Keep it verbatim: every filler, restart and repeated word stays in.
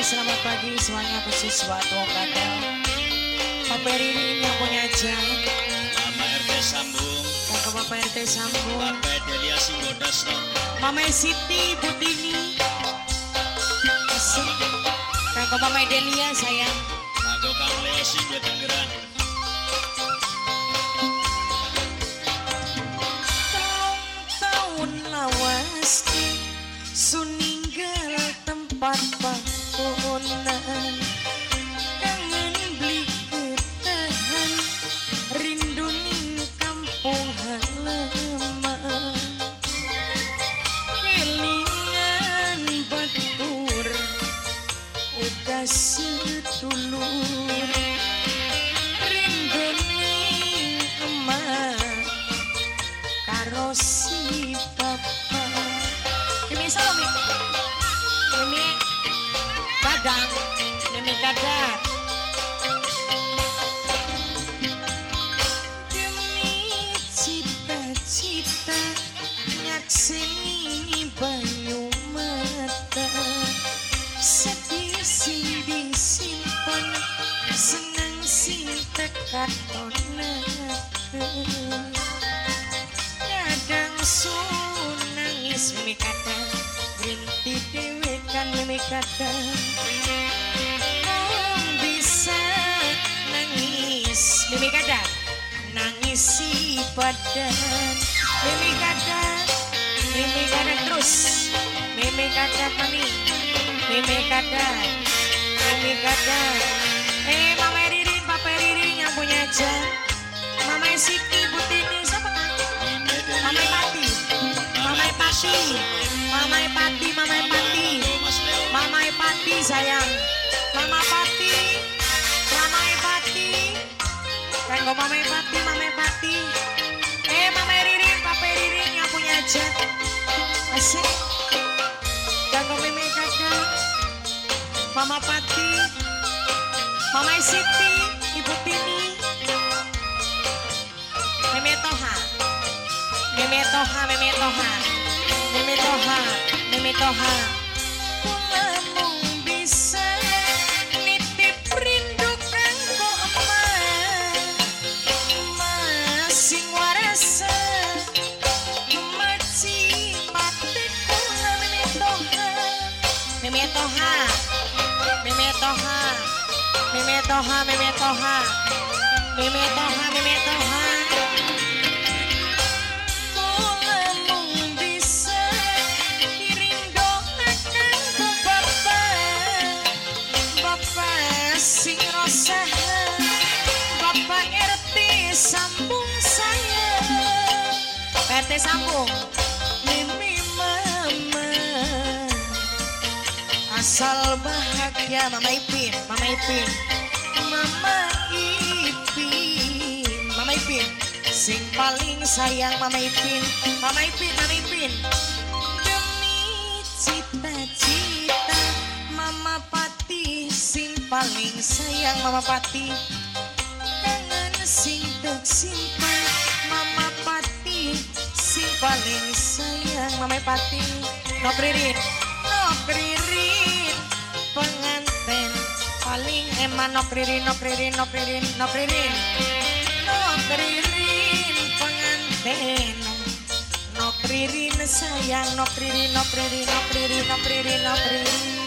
selamat pagi semuanya khusus buat Wongkatel. Pak Peri yang punya jalan. Mama R T Sambung. Kakak Bapak R T Sambung. Bapak Delia Singgodasno. Mama Siti Butini. Kakak Mama Delia sayang. Kanggo Kang Leo Sinja Tanggerang. Telung tahun lawas suninggal tempat pangkonan. Kangen beli ketahan rindu ning kampung halaman. Kelingan batur udah sedulur rindu ning emak karo si bapak. Ini salam ini kadang ini kadang demi cita-cita nyakseni banyu mata sedih sing disimpan seneng sing tekat onaken kadang sun nangis mimi kadang berhenti dewe kan mimi kadang mung bisa nangis mimi kadang nangis si badan mimi kadang mimi kadang terus mimi kadang mami mimi kadang mimi kadang eh Mama Ririn Papa Ririn yang punya jam Mama Siti Butini siapa Mama Pati Mama Pati Mama Pati Mama Pati Mama Pati sayang Mama Pati Mama Pati Kanggo Mama Pati Mama Pati eh Mama Ririn Papa Ririn yang punya jet asik Kanggo Mimi Kakak Mama Pati Mama Siti Ibu Tini Meme Toha Meme Toha Meme Toha Meme Toha Meme Toha Kulamu bisa nitip rindu kanggo emak masing warasa maci mati kula Meme Toha Meme Toha Meme Toha Meme Toha Meme Toha Meme Toha Meme Toha Mulamu bisa dirindoakan ku bapak bapak sing rosahan bapak R T Sambung saya R T Sambung Mimi mama asal bahagia Mama Ipin Mama Ipin Mama Ipin Mama Ipin sing paling sayang Mama Ipin Mama Ipin Mama Ipin demi cita-cita Mama Pati sing paling sayang Mama Pati kangen sing tersimpan Mama Pati sing paling sayang Mama Pati Nok Ririn Nok Ririn penganten paling eman Nok Ririn Nok Ririn Nok Ririn Nok Ririn Nok Ririn penganten Nok Ririn sayang Nok Ririn Nok Ririn Nok Ririn Nok Ririn Nok Ririn